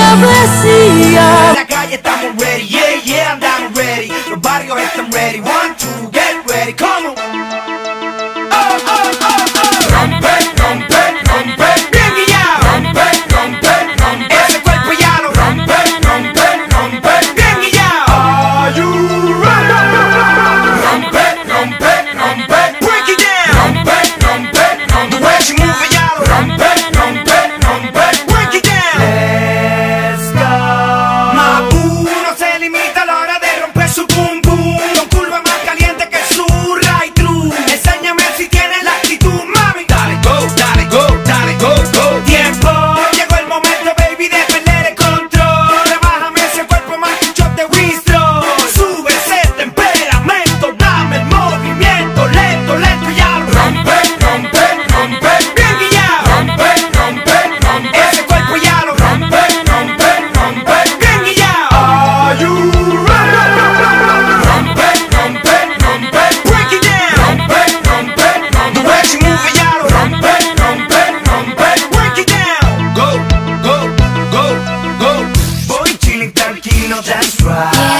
travesía. La calle estamos ready, yeah, yeah, andamos ready. Los barrios están ready, 1, 2, get ready, come on. Oh, oh, oh, oh. Rompe, rompe, rompe, bien guillado. Rompe, rompe, rompe, ese cuerpo ya lo rompe, rompe, rompe, bien guillado. Are you ready? Rompe, rompe, rompe, break it down. Rompe, rompe, rompe, the way she move it, ya lo rompe, rompe, rompe, break it down. Let's go. Mabu no se limita a la hora de romper su boom boom. Con curva más caliente que su right through. Enséñame si tienes la actitud, mami. Dale go, dale go, dale go, go. Tiempo, llegó el momento, baby, de perder el control. Rebájame ese cuerpo más que un shot de whistle. Sube ese temperamento, dame el movimiento lento, lento, ya lo rompe, rompe, rompe, bien guillado. Rompe, rompe, rompe, ese cuerpo ya lo rompe, rompe, rompe, bien guillado. Are you ready? Rompe, rompe, rompe, break it down. Rompe, rompe, rompe, the way she move it, ya lo rompe, rompe, rompe, break it down. Go, go, go, go. Voy chilling tranquilo, that's right.